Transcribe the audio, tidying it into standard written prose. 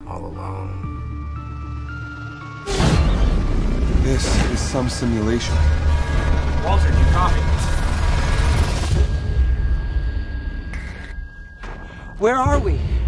all alone. This is some simulation. Walter, do you copy? Where are we?